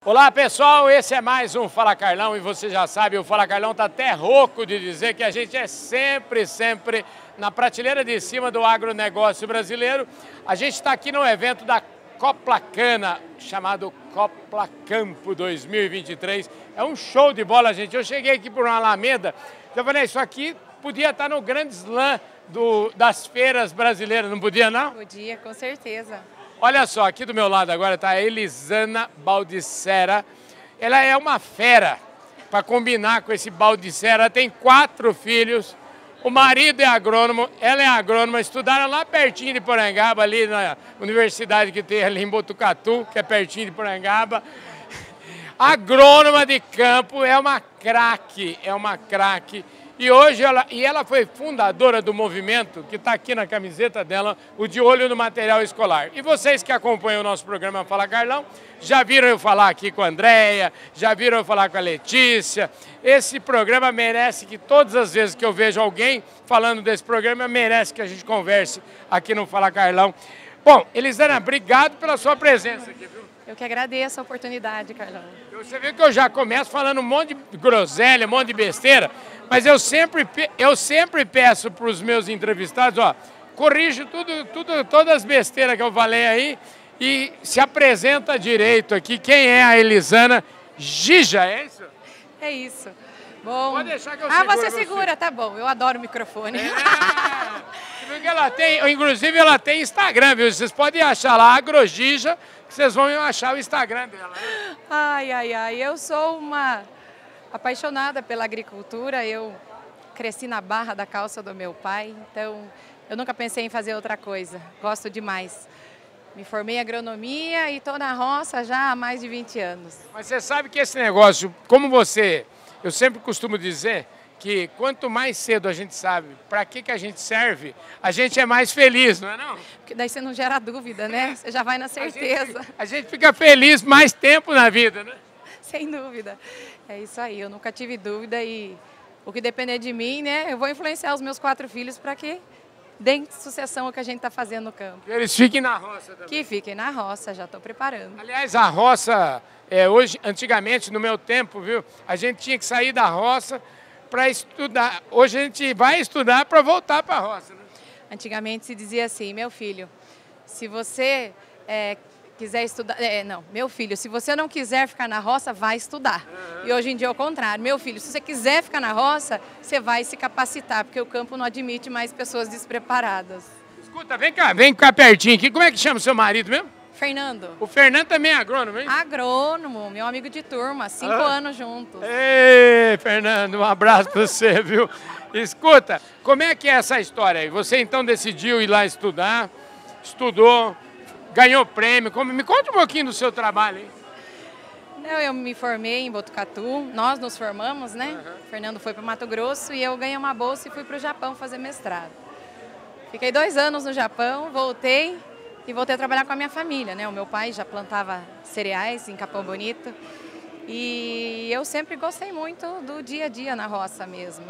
Olá pessoal, esse é mais um Fala Carlão e você já sabe, o Fala Carlão está até rouco de dizer que a gente é sempre na prateleira de cima do agronegócio brasileiro. A gente está aqui no evento da Coplacana, chamado Coplacampo 2023. É um show de bola, gente. Eu cheguei aqui por uma Alameda, eu falei, isso aqui podia estar no grande slam das feiras brasileiras, não podia não? Podia, com certeza. Olha só, aqui do meu lado agora está a Elisana Baldissera. Ela é uma fera, para combinar com esse Baldissera. Ela tem 4 filhos, o marido é agrônomo, ela é agrônoma, estudaram lá pertinho de Porangaba, ali na universidade que tem ali em Botucatu, que é pertinho de Porangaba. Agrônoma de campo, é uma craque, E hoje ela foi fundadora do movimento, que está aqui na camiseta dela, o De Olho no Material Escolar. E vocês que acompanham o nosso programa Fala Carlão, já viram eu falar aqui com a Andréia, já viram eu falar com a Letícia. Esse programa merece que todas as vezes que eu vejo alguém falando desse programa, merece que a gente converse aqui no Fala Carlão. Bom, Elisana, obrigado pela sua presença aqui, viu? Eu que agradeço a oportunidade, Carlão. Você viu que eu já começo falando um monte de groselha, um monte de besteira, mas eu sempre peço para os meus entrevistados, ó, corrige todas as besteiras que eu falei aí e se apresenta direito aqui. Quem é a Elisana Gija, é isso? É isso. Bom. Pode deixar que eu seguro você segura, tá bom. Eu adoro o microfone. Porque inclusive ela tem Instagram, viu? Vocês podem achar lá, Agrogija, que vocês vão achar o Instagram dela. Né? Ai. Eu sou uma apaixonada pela agricultura. Eu cresci na barra da calça do meu pai, então eu nunca pensei em fazer outra coisa. Gosto demais. Me formei em agronomia e estou na roça já há mais de 20 anos. Mas você sabe que esse negócio, como eu sempre costumo dizer que quanto mais cedo a gente sabe para que a gente serve, a gente é mais feliz, não é não? Porque daí você não gera dúvida, né? Você já vai na certeza. A gente fica feliz mais tempo na vida, né? Sem dúvida. É isso aí, eu nunca tive dúvida e o que depender de mim, né? Eu vou influenciar os meus 4 filhos para que deem sucessão ao que a gente está fazendo no campo. Que eles fiquem na roça também. Que fiquem na roça, já estou preparando. Aliás, a roça, antigamente, no meu tempo, viu? A gente tinha que sair da roça para estudar. Hoje a gente vai estudar para voltar para a roça, né? Antigamente se dizia assim, meu filho, se você quiser estudar... meu filho, se você não quiser ficar na roça, vai estudar. E hoje em dia é o contrário. Meu filho, se você quiser ficar na roça, você vai se capacitar, porque o campo não admite mais pessoas despreparadas. Escuta, vem cá pertinho aqui. Como é que chama o seu marido mesmo? Fernando. O Fernando também é agrônomo, hein? Agrônomo, meu amigo de turma, 5 anos juntos. Ei, Fernando, um abraço para você, viu? Escuta, como é que é essa história aí? Você então decidiu ir lá estudar, estudou, ganhou prêmio. Me conta um pouquinho do seu trabalho aí. Eu me formei em Botucatu, nós nos formamos, né? O Fernando foi para o Mato Grosso e eu ganhei uma bolsa e fui para o Japão fazer mestrado. Fiquei 2 anos no Japão, voltei a trabalhar com a minha família, né? O meu pai já plantava cereais em Capão Bonito e eu sempre gostei muito do dia a dia na roça mesmo.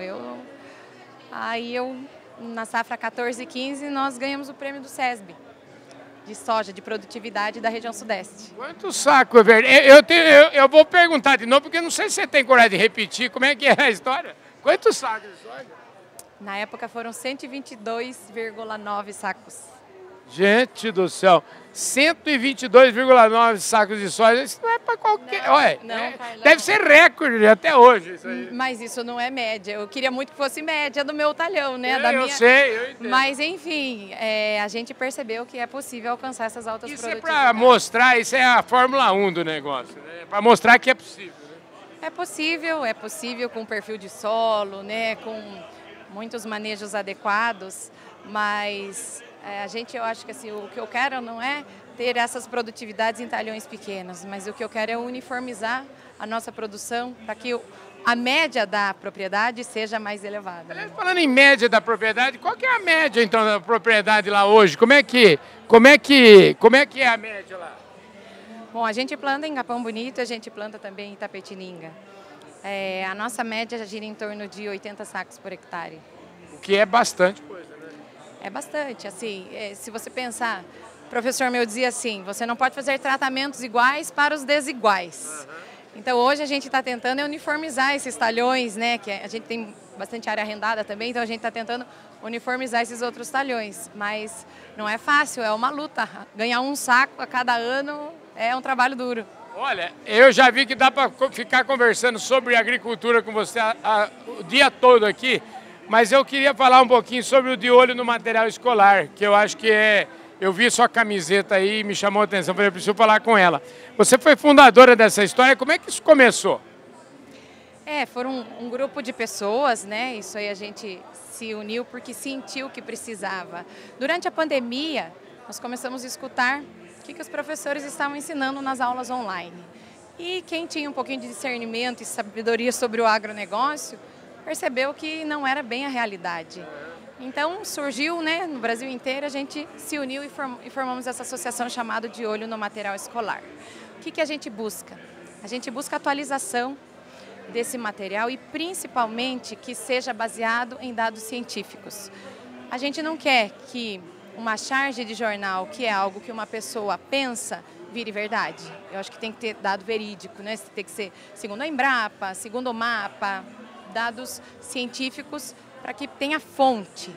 Na safra 14 e 15, nós ganhamos o prêmio do SESB, de soja, de produtividade da região sudeste. Quanto saco, é verdade? Eu vou perguntar de novo, porque não sei se você tem coragem de repetir. Como é que é a história? Quantos sacos de soja? Na época foram 122,9 sacos. Gente do céu, 122,9 sacos de soja, isso não é para qualquer... Deve ser recorde até hoje isso aí. Mas isso não é média, eu queria muito que fosse média do meu talhão, né? Eu sei, eu entendo. Mas enfim, a gente percebeu que é possível alcançar essas altas produtividades. Isso é para mostrar, isso é a Fórmula 1 do negócio, né? Para mostrar que é possível. Né? É possível com perfil de solo, né? Com muitos manejos adequados, mas... eu acho que assim, o que eu quero não é ter essas produtividades em talhões pequenos, mas o que eu quero é uniformizar a nossa produção para que a média da propriedade seja mais elevada. Aliás, falando em média da propriedade, qual que é a média então da propriedade lá hoje? Como é que é a média lá? Bom, a gente planta em Capão Bonito, a gente planta também em Itapetininga. A nossa média gira em torno de 80 sacos por hectare. O que é bastante coisa, né? É bastante, assim, se você pensar professor meu dizia assim, você não pode fazer tratamentos iguais para os desiguais. Então hoje a gente está tentando uniformizar esses talhões, né? Que a gente tem bastante área arrendada também, então a gente está tentando uniformizar esses outros talhões. Mas não é fácil, é uma luta. Ganhar um saco a cada ano é um trabalho duro. Olha, eu já vi que dá para ficar conversando sobre agricultura com você o dia todo aqui, mas eu queria falar um pouquinho sobre o De Olho no Material Escolar, que eu acho que é... Eu vi sua camiseta aí e me chamou a atenção, falei, eu preciso falar com ela. Você foi fundadora dessa história, como é que isso começou? Foram um grupo de pessoas, né? Isso aí a gente se uniu porque sentiu que precisava. Durante a pandemia, nós começamos a escutar o que os professores estavam ensinando nas aulas online. E quem tinha um pouquinho de discernimento e sabedoria sobre o agronegócio, percebeu que não era bem a realidade. Então surgiu, né, no Brasil inteiro, a gente se uniu e formamos essa associação chamada De Olho no Material Escolar. O que a gente busca? A gente busca atualização desse material e principalmente que seja baseado em dados científicos. A gente não quer que uma charge de jornal, que é algo que uma pessoa pensa, vire verdade. Eu acho que tem que ter dado verídico, né? Tem que ser segundo a Embrapa, segundo o MAPA, dados científicos para que tenha fonte.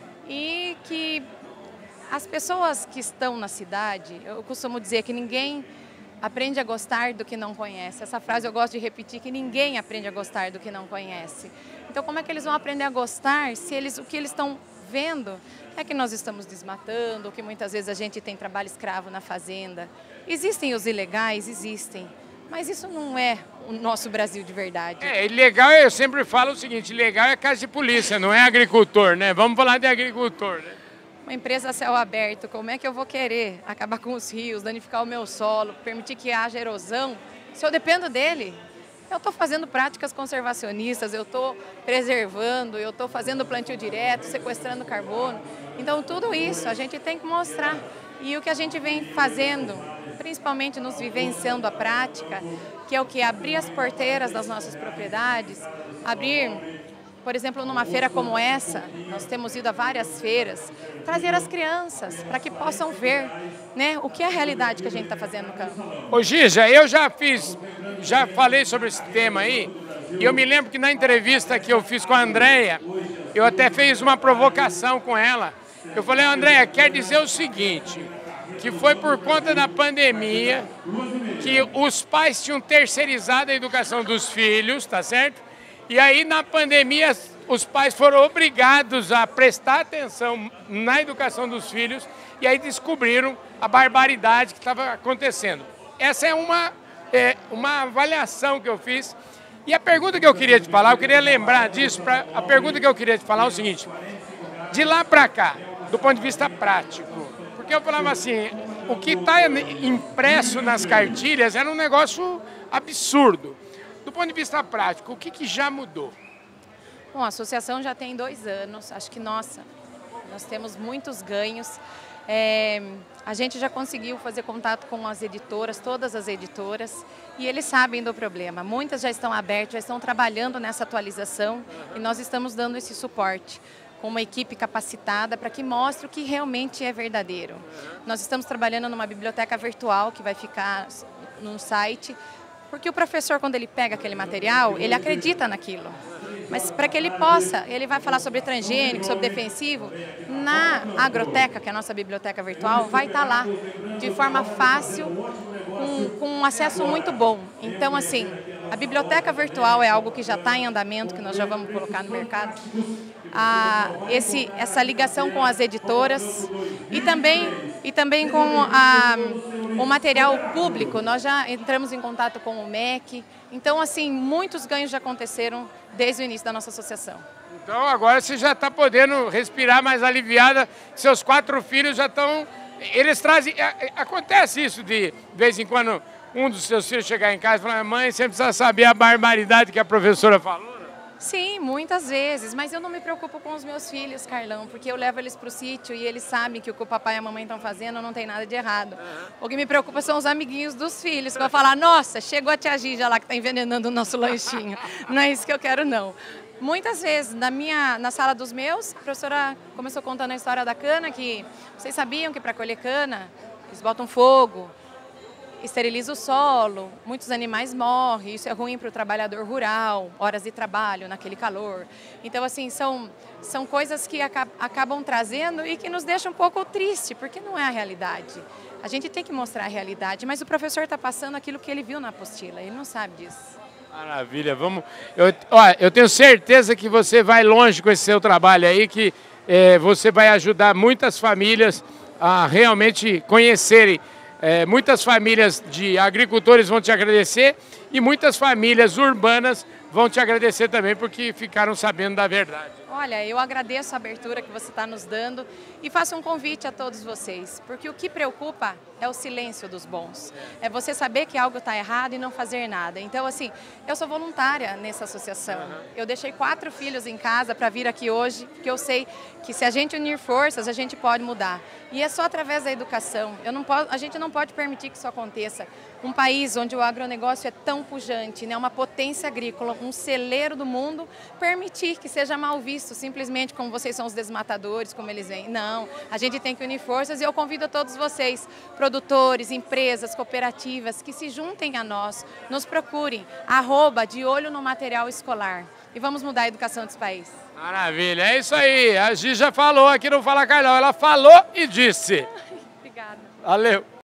E que as pessoas que estão na cidade, eu costumo dizer que ninguém aprende a gostar do que não conhece. Essa frase eu gosto de repetir, que ninguém aprende a gostar do que não conhece. Então como é que eles vão aprender a gostar se o que eles estão vendo é que nós estamos desmatando, que muitas vezes a gente tem trabalho escravo na fazenda. Existem os ilegais, existem, mas isso não é o nosso Brasil de verdade. Ilegal, eu sempre falo o seguinte, ilegal é casa de polícia, não é agricultor, né? Vamos falar de agricultor, né? Uma empresa a céu aberto, como é que eu vou querer acabar com os rios, danificar o meu solo, permitir que haja erosão, se eu dependo dele? Eu estou fazendo práticas conservacionistas, eu estou preservando, eu estou fazendo plantio direto, sequestrando carbono. Então tudo isso a gente tem que mostrar. E o que a gente vem fazendo, principalmente nos vivenciando a prática, que é o que? Abrir as porteiras das nossas propriedades, abrir... Por exemplo, numa feira como essa, nós temos ido a várias feiras, trazer as crianças para que possam ver, né, o que é a realidade que a gente está fazendo no campo. Ô Gija, eu já falei sobre esse tema aí, e eu me lembro que na entrevista que eu fiz com a Andréia, eu até fiz uma provocação com ela. Eu falei, Andréia, quer dizer o seguinte, que foi por conta da pandemia que os pais tinham terceirizado a educação dos filhos, tá certo? E aí, na pandemia, os pais foram obrigados a prestar atenção na educação dos filhos e aí descobriram a barbaridade que estava acontecendo. Essa é uma avaliação que eu fiz. E a pergunta que eu queria te falar, eu queria lembrar disso, a pergunta que eu queria te falar é o seguinte, de lá para cá, do ponto de vista prático, porque eu falava assim, o que está impresso nas cartilhas era um negócio absurdo. Do ponto de vista prático, o que já mudou? Bom, a associação já tem 2 anos, acho que, nós temos muitos ganhos. A gente já conseguiu fazer contato com as editoras, todas as editoras, e eles sabem do problema. Muitas já estão abertas, já estão trabalhando nessa atualização e nós estamos dando esse suporte com uma equipe capacitada para que mostre o que realmente é verdadeiro. Nós estamos trabalhando numa biblioteca virtual que vai ficar no site, porque o professor, quando ele pega aquele material, ele acredita naquilo. Mas para que ele possa, ele vai falar sobre transgênico, sobre defensivo, na agroteca, que é a nossa biblioteca virtual, vai estar lá, de forma fácil, com um acesso muito bom. Então, assim, a biblioteca virtual é algo que já está em andamento, que nós já vamos colocar no mercado. Essa ligação com as editoras e também com o material público. Nós já entramos em contato com o MEC. Então, assim, muitos ganhos já aconteceram desde o início da nossa associação. Então, agora você já está podendo respirar mais aliviada. Seus 4 filhos já estão... Eles trazem... Acontece isso de vez em quando um dos seus filhos chegar em casa e falar, mãe, você precisa saber a barbaridade que a professora falou? Sim, muitas vezes, mas eu não me preocupo com os meus filhos, Carlão, porque eu levo eles para o sítio e eles sabem que o que o papai e a mamãe estão fazendo não tem nada de errado. O que me preocupa são os amiguinhos dos filhos, que vão falar, nossa, chegou a tia Gija lá que está envenenando o nosso lanchinho. Não é isso que eu quero, não. Muitas vezes, na sala dos meus, a professora começou contando a história da cana, que vocês sabiam que para colher cana, eles botam fogo, esteriliza o solo, muitos animais morrem, isso é ruim para o trabalhador rural, horas de trabalho naquele calor. Então, assim, são coisas que acabam trazendo e que nos deixam um pouco triste, porque não é a realidade. A gente tem que mostrar a realidade, mas o professor está passando aquilo que ele viu na apostila, ele não sabe disso. Maravilha, vamos. Eu tenho certeza que você vai longe com esse seu trabalho aí, que você vai ajudar muitas famílias a realmente conhecerem. Muitas famílias de agricultores vão te agradecer e muitas famílias urbanas vão te agradecer também porque ficaram sabendo da verdade. Olha, eu agradeço a abertura que você está nos dando e faço um convite a todos vocês, porque o que preocupa é o silêncio dos bons. É você saber que algo está errado e não fazer nada. Então, assim, eu sou voluntária nessa associação. Eu deixei 4 filhos em casa para vir aqui hoje, porque eu sei que se a gente unir forças, a gente pode mudar. E é só através da educação. A gente não pode permitir que isso aconteça. Um país onde o agronegócio é tão pujante, né, uma potência agrícola, um celeiro do mundo, permitir que seja mal visto, simplesmente como vocês são os desmatadores, como eles vêm. Não, a gente tem que unir forças e eu convido a todos vocês, produtores, empresas, cooperativas, que se juntem a nós, nos procurem, @de olho no material escolar. E vamos mudar a educação desse país. Maravilha, é isso aí. A Gi já falou aqui no Fala Carlão, ela falou e disse. Obrigada. Valeu.